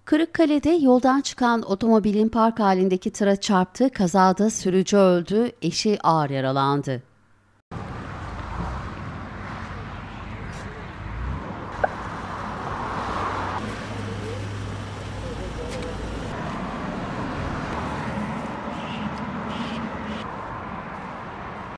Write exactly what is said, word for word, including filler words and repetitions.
Kırıkkale'de yoldan çıkan otomobilin park halindeki tıra çarptığı kazada sürücü öldü, eşi ağır yaralandı.